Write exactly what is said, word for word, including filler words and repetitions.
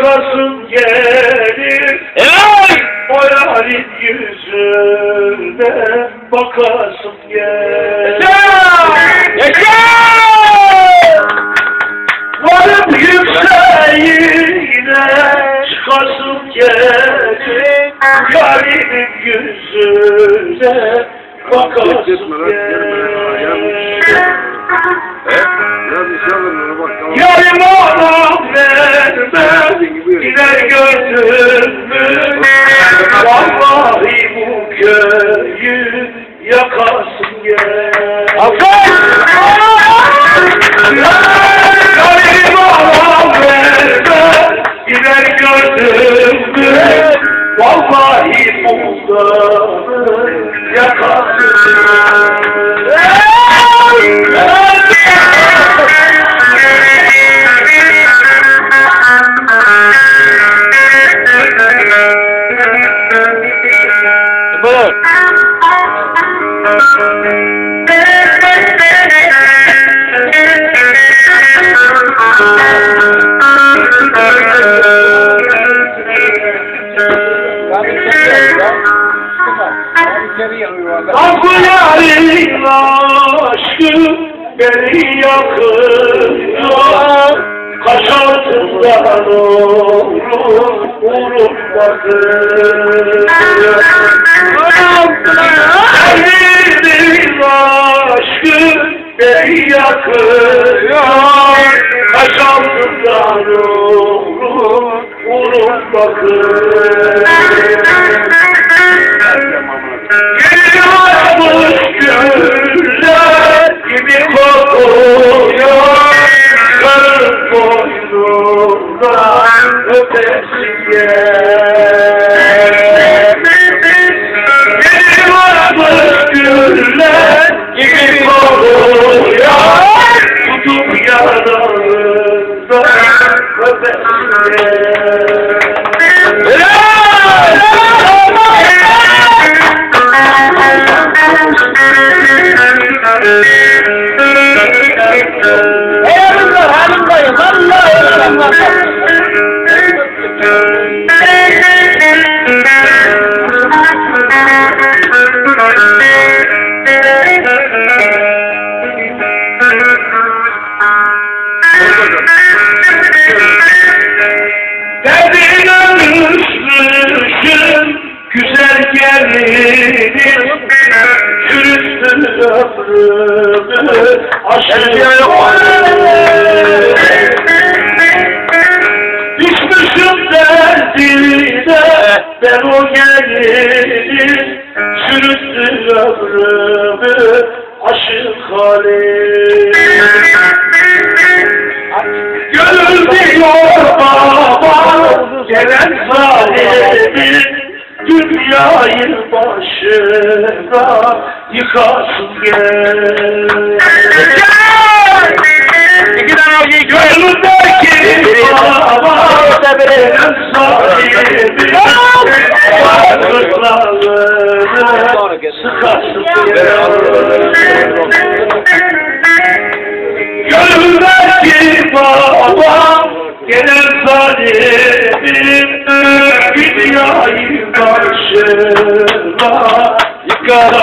yakasın gelir. Evet. O yarın yüzüne bakasın gelir. Yaşa! Varıp yükseğine çıkasın gelir. Yarın yüzüne bakasın gelir. Yarım adam vermez, gider gördün mü? Vallahi bu köyü yakasın gel. Yarım adam vermez, gider gördün mü? Vallahi bu köyü yakasın gel. Buyur. Aklı yarın aşkı beni yakıyor. Kaş altından olur unutmadım. Yarın aşkı beni yakıyor. Kaş altından olur unutmadım. Geliyormuş güller gibi kokuyor. Karın boynundan ötesi gel. Geliyormuş güller gibi kokuyor. Tutup yanağından ötesi gel. Eyvallah halim dayı, vallahi eyvallah. Derdine düşmüşüm güzel gelinim. Çürüttün ömrümü aşkına. Düşmüşüm derdine ben o gelinim. Çürüttün ömrümü aşık halim. Gönül diyor baba gelen zalimin, dünyayı başına yıkasın gel. Gönlündeki baba gelen zalimin, varlıklarını sıkasın gel. Gönlündeki baba gelen zalimin, dünyayı başına yıkar.